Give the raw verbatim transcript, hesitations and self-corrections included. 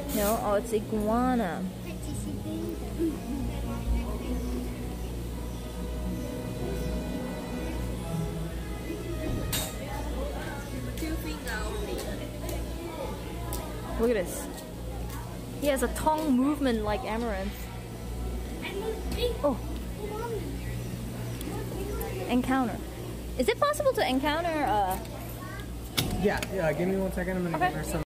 No, oh, it's iguana. Look at this. He has a tongue movement like Amaranth. Oh. Encounter. Is it possible to encounter uh Yeah, yeah, give me one second. I'm gonna Okay. give her some.